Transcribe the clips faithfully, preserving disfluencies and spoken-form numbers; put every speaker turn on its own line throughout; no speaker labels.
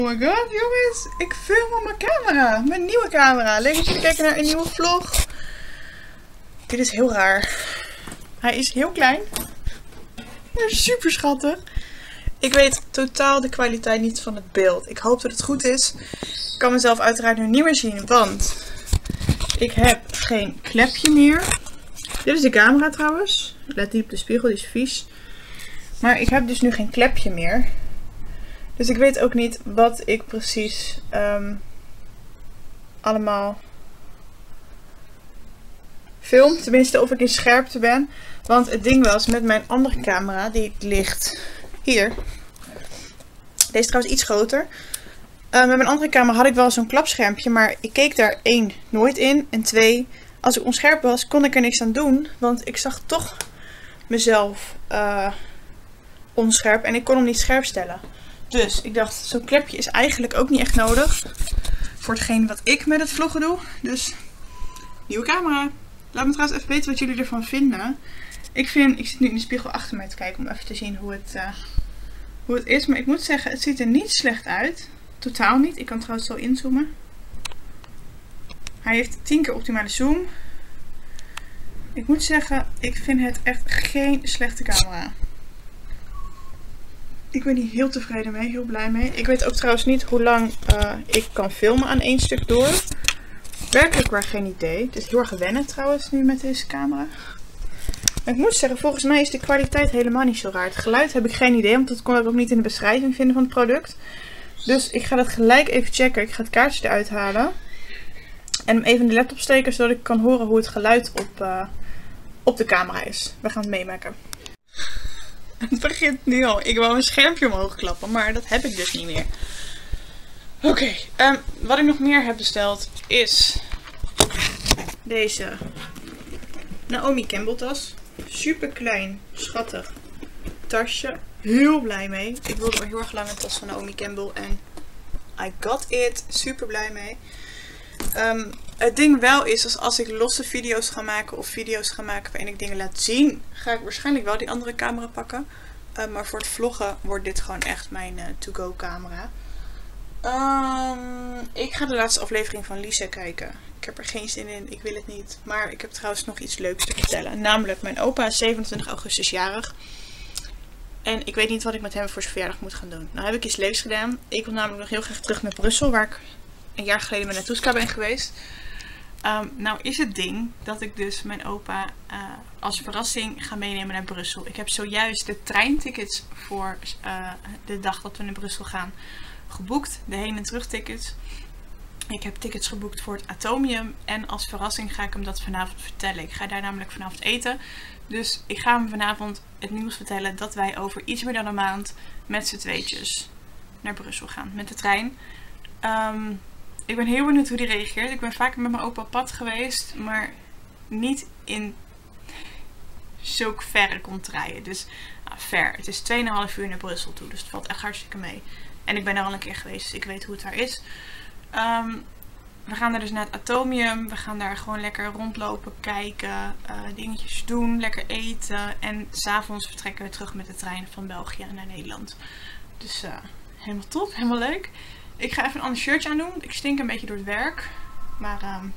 my god, jongens. Ik film op mijn camera. Mijn nieuwe camera. Leuk dat jullie kijken naar een nieuwe vlog. Dit is heel raar. Hij is heel klein. Maar super schattig. Ik weet totaal de kwaliteit niet van het beeld. Ik hoop dat het goed is. Ik kan mezelf uiteraard nu niet meer zien. Want ik heb geen klepje meer. Dit is de camera trouwens. Let niet op de spiegel, die is vies. Maar ik heb dus nu geen klepje meer. Dus ik weet ook niet wat ik precies um, allemaal film. Tenminste of ik in scherpte ben. Want het ding was met mijn andere camera, die ligt hier. Deze is trouwens iets groter. Uh, met mijn andere camera had ik wel zo'n klapschermpje. Maar ik keek daar één nooit in. En twee, als ik onscherp was, kon ik er niks aan doen. Want ik zag toch mezelf uh, onscherp. En ik kon hem niet scherp stellen. Dus ik dacht, zo'n klepje is eigenlijk ook niet echt nodig. Voor hetgeen wat ik met het vloggen doe. Dus, nieuwe camera. Laat me trouwens even weten wat jullie ervan vinden. Ik vind, ik zit nu in de spiegel achter mij te kijken om even te zien hoe het, uh, hoe het is. Maar ik moet zeggen, het ziet er niet slecht uit. Totaal niet. Ik kan trouwens zo inzoomen. Hij heeft tien keer optimale zoom. Ik moet zeggen, ik vind het echt geen slechte camera. Ik ben hier heel tevreden mee, heel blij mee. Ik weet ook trouwens niet hoe lang uh, ik kan filmen aan één stuk door. Werkelijk waar geen idee. Het is heel erg wennen trouwens nu met deze camera. Maar ik moet zeggen, volgens mij is de kwaliteit helemaal niet zo raar. Het geluid heb ik geen idee, want dat kon ik ook niet in de beschrijving vinden van het product. Dus ik ga dat gelijk even checken. Ik ga het kaartje eruit halen. En hem even in de laptop steken, zodat ik kan horen hoe het geluid op, uh, op de camera is. We gaan het meemaken. Het begint nu al. Ik wou een schermpje omhoog klappen, maar dat heb ik dus niet meer. Oké, okay, um, wat ik nog meer heb besteld is deze Naomi Campbell tas. Super klein, schattig tasje. Heel blij mee. Ik wilde al heel erg lang een tas van Naomi Campbell en I got it. Super blij mee. Um, het ding wel is, als, als ik losse video's ga maken of video's ga maken waarin ik dingen laat zien, ga ik waarschijnlijk wel die andere camera pakken. Uh, maar voor het vloggen wordt dit gewoon echt mijn uh, to-go camera. Um, ik ga de laatste aflevering van Lisa kijken. Ik heb er geen zin in, ik wil het niet. Maar ik heb trouwens nog iets leuks te vertellen. Namelijk, mijn opa is zevenentwintig augustus jarig. En ik weet niet wat ik met hem voor zijn verjaardag moet gaan doen. Nou heb ik iets leuks gedaan. Ik wil namelijk nog heel graag terug naar Brussel, waar ik een jaar geleden met Natuska ben geweest. Um, nou is het ding dat ik dus mijn opa uh, als verrassing ga meenemen naar Brussel. Ik heb zojuist de treintickets voor uh, de dag dat we naar Brussel gaan geboekt. De heen- en terugtickets. Ik heb tickets geboekt voor het Atomium. En als verrassing ga ik hem dat vanavond vertellen. Ik ga daar namelijk vanavond eten. Dus ik ga hem vanavond het nieuws vertellen dat wij over iets meer dan een maand met z'n tweetjes naar Brussel gaan. Met de trein. Um, ik ben heel benieuwd hoe die reageert. Ik ben vaker met mijn opa op pad geweest. Maar niet in zulk verre contraien. Dus nou, ver. Het is twee komma vijf uur naar Brussel toe. Dus het valt echt hartstikke mee. En ik ben er al een keer geweest. Dus ik weet hoe het daar is. Um, we gaan er dus naar het Atomium. We gaan daar gewoon lekker rondlopen, kijken, uh, dingetjes doen, lekker eten. En s'avonds vertrekken we terug met de trein van België naar Nederland. Dus uh, helemaal top, helemaal leuk. Ik ga even een ander shirtje aan doen. Ik stink een beetje door het werk. Maar um,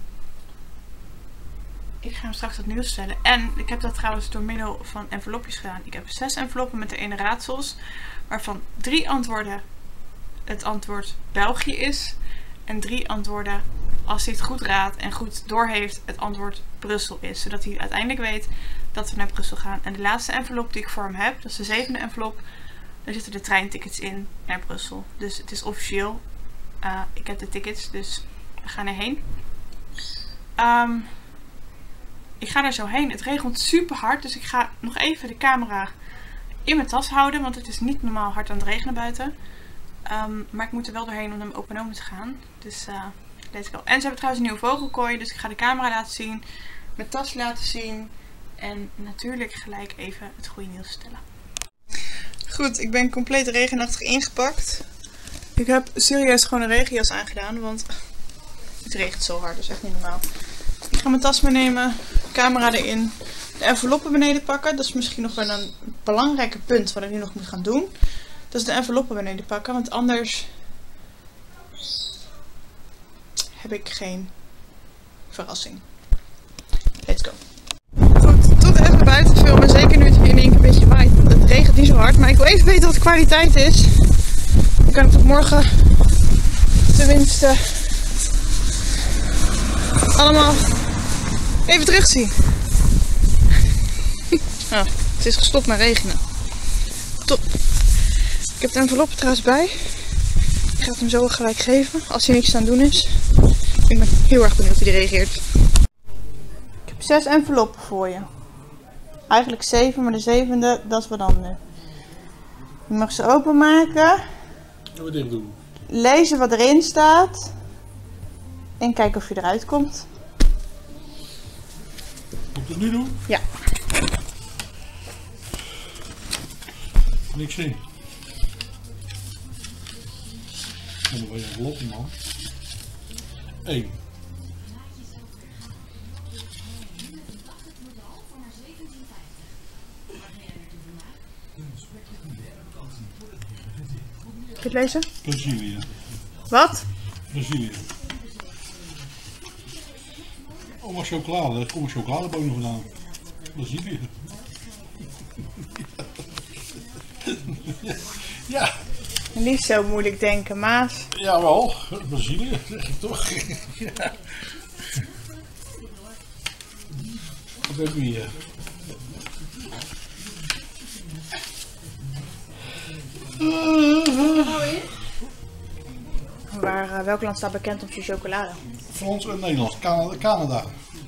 ik ga hem straks het nieuws stellen. En ik heb dat trouwens door middel van envelopjes gedaan. Ik heb zes enveloppen met de ene raadsels. Waarvan drie antwoorden het antwoord België is. En drie antwoorden, als hij het goed raadt en goed doorheeft, het antwoord Brussel is. Zodat hij uiteindelijk weet dat we naar Brussel gaan. En de laatste envelop die ik voor hem heb, dat is de zevende envelop. Daar zitten de treintickets in naar Brussel. Dus het is officieel. Uh, ik heb de tickets, dus we gaan erheen. Um, ik ga daar zo heen. Het regent super hard, dus ik ga nog even de camera in mijn tas houden. Want het is niet normaal hard aan het regenen buiten. Um, maar ik moet er wel doorheen om naar mijn opa en oma te gaan. Dus uh, let's go. En ze hebben trouwens een nieuwe vogelkooi. Dus ik ga de camera laten zien. Mijn tas laten zien. En natuurlijk gelijk even het goede nieuws vertellen. Goed, ik ben compleet regenachtig ingepakt. Ik heb serieus gewoon een regenjas aangedaan. Want het regent zo hard. Dat is echt niet normaal. Ik ga mijn tas meenemen. Camera erin. De enveloppen beneden pakken. Dat is misschien nog wel een belangrijke punt wat ik nu nog moet gaan doen. Dat is de enveloppen beneden pakken. Want anders heb ik geen verrassing. Let's go. Goed, toch even buiten filmen. Zeker nu het hier in één keer een beetje waait. Het regent niet zo hard, maar ik wil even weten wat de kwaliteit is. Dan kan ik het morgen tenminste allemaal even terugzien. Oh, het is gestopt met regenen. Top. Ik heb de envelop trouwens bij. Ik ga het hem zo gelijk geven als hij niks aan het doen is. Ik ben heel erg benieuwd hoe hij reageert. Ik heb zes enveloppen voor je. Eigenlijk zeven, maar de zevende, dat is wat anders. Je mag ze openmaken.
En wat dicht doen.
Lezen wat erin staat. En kijken of je eruit komt.
Moet ik het nu doen?
Ja.
Niks in. Dan ben je een lottie, man. één.
Kun je het lezen?
Brazilië.
Wat?
Brazilië. Oh, maar chocolade. Daar komen chocoladebonen vandaan. Brazilië. Ja.
Niet zo moeilijk denken, Maas.
Jawel. Brazilië, zeg ik toch. Ja. Wat hebben we hier?
Waar, uh, welk land staat bekend om zijn chocolade?
Frans en Nederlands. Canada. Canada.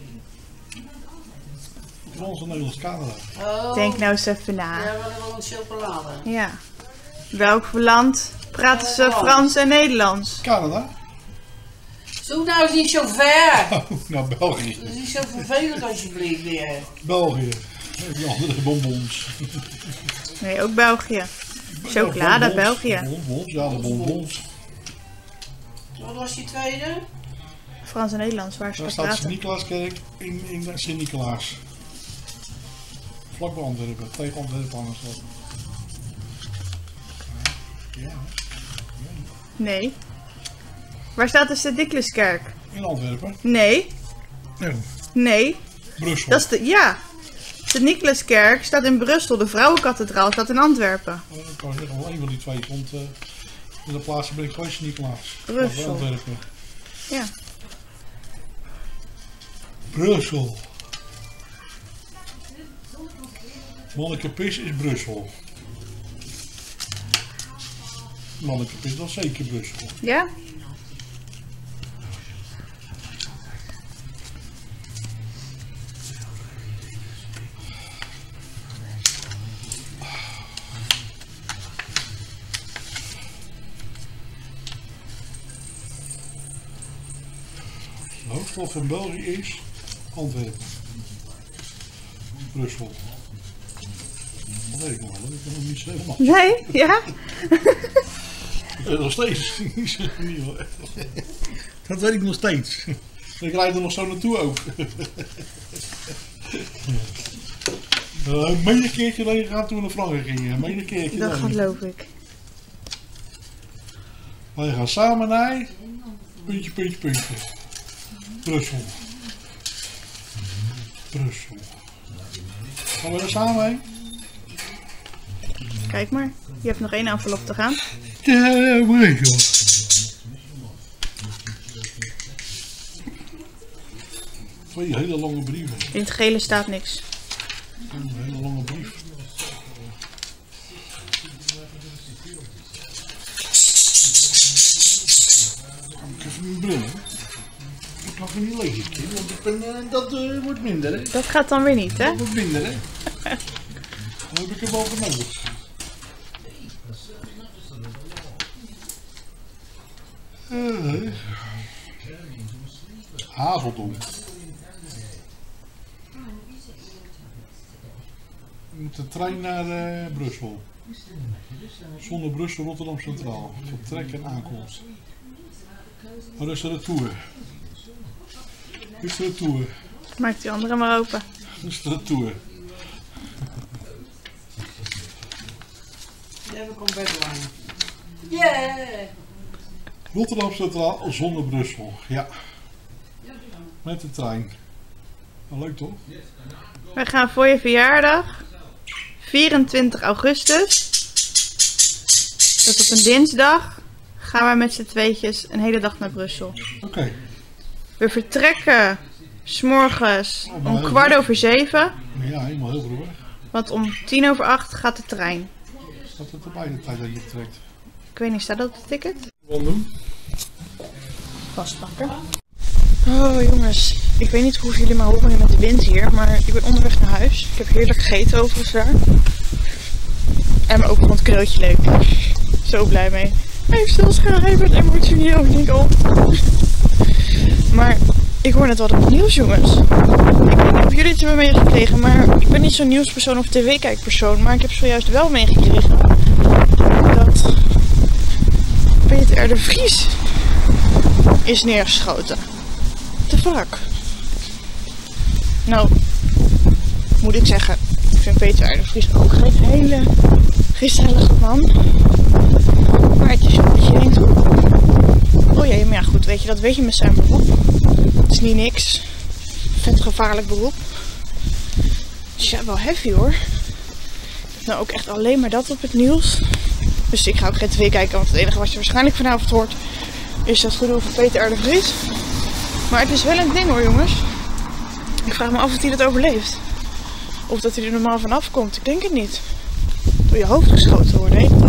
Frans en Nederlands. Canada.
Oh,
Denk nou eens even na.
ja, we hebben wel een chocolade.
Ja. Welk land praten ze
Nederlands.
Frans en Nederlands?
Canada?
Zoek nou eens niet zo ver.
Oh, nou, België.
Dat is niet zo vervelend alsjeblieft weer.
België. Die andere bonbons.
Nee, ook België. Chocolade,
Ja, bonbons.
België.
Bonbons, ja, de bonbons.
Wat was die tweede?
Frans en Nederlands, waar ze
Daar
van
staat
praten.
Sint-Nicolaaskerk in, in Sint-Nicolaas. Vlak bij Antwerpen, tegen Antwerpen anders wat. Ja,
Nee. Waar staat de Sint-Niklaaskerk?
in Antwerpen.
Nee.
Ja.
Nee.
Brussel.
Dat is de... Ja. Sint-Niklaaskerk staat in Brussel. De Vrouwenkathedraal staat in Antwerpen.
Oh, ik kan zeggen, wel één van die twee. Want uh, in de plaatsen ben ik geweest in Sint-Nicolaas.
Brussel.
Vlak bij Antwerpen.
Ja.
Brussel. Mannekepis is Brussel. Mannekepis, dat is zeker Brussel.
Ja?
De hoofdstad van België is Antwerpen. Brussel. Dat weet ik nog wel, ik ben nog niet zo helemaal.
Nee? Ja?
Uh, nog steeds. Dat weet ik nog steeds. Ik rijd er nog zo naartoe ook. Uh, meen een keertje dat je gaat toen we naar Frankrijk gingen. Meen een keertje.
Dat
dan.
geloof ik.
Wij gaan samen naar puntje, puntje, puntje. Brussel. Brussel. Gaan we er samen heen?
Kijk maar. Je hebt nog één envelop te gaan.
Ja, maar even joh. Twee hele lange brieven.
In het gele staat niks.
Een hele lange brief. Kan ik even mijn bril, hè? Ik kan even niet lezen, kind, want ik ben, uh, dat uh, wordt minder, hè?
Dat gaat dan weer niet, hè?
Dat wordt minder, hè? Dan heb ik hem wel voor nodig. Uh, Hazeldonk. Met de trein naar uh, Brussel. Zonder Brussel, Rotterdam Centraal. Vertrek en aankomst. Maar dat is de retour. Dit is de retour.
Maak die andere maar open.
Dat is de retour.
Ja, we komen bij de wijn. Yeah!
Rotterdam Centraal zonder Brussel. Ja. Met de trein. Nou, leuk toch?
Wij gaan voor je verjaardag, vierentwintig augustus, dat is op een dinsdag, gaan wij met z'n tweetjes een hele dag naar Brussel.
Oké. Okay.
We vertrekken 's morgens oh, om kwart over zeven.
Ja, helemaal heel vroeg.
Want om tien over acht gaat de trein.
Staat het erbij de tijd dat je trekt?
Ik weet niet, staat dat op het ticket?
Wat doen?
Vastpakken. Oh jongens, ik weet niet hoe jullie me horen met de wind hier, maar ik ben onderweg naar huis. Ik heb heerlijk gegeten overigens daar. En mijn opa vond het cadeautje leuk. Zo blij mee. Hij heeft zelfs gehuiverd, emotioneel. Ik denk, oh. Maar ik hoor net wat op het nieuws, jongens. Ik weet niet of jullie het hebben meegekregen, maar ik ben niet zo'n nieuwspersoon of tv-kijkpersoon. Maar ik heb zojuist wel meegekregen dat Peter R. de Vries is neergeschoten. What the fuck? Nou, moet ik zeggen, ik vind Peter R. de Vries ook geen hele gezellige man. Maar het is een beetje één toe. Oh jee, maar ja goed, weet je, dat weet je met zijn beroep. Het is niet niks. Vet gevaarlijk beroep. Dus ja, wel heavy hoor. Nou ook echt alleen maar dat op het nieuws. Dus ik ga ook geen tv kijken, want het enige wat je waarschijnlijk vanavond hoort is dat gedoe van Peter R. de Vries. Maar het is wel een ding hoor jongens. Ik vraag me af of hij dat overleeft. Of dat hij er normaal vanaf komt. Ik denk het niet. Door je hoofd geschoten worden. Hè?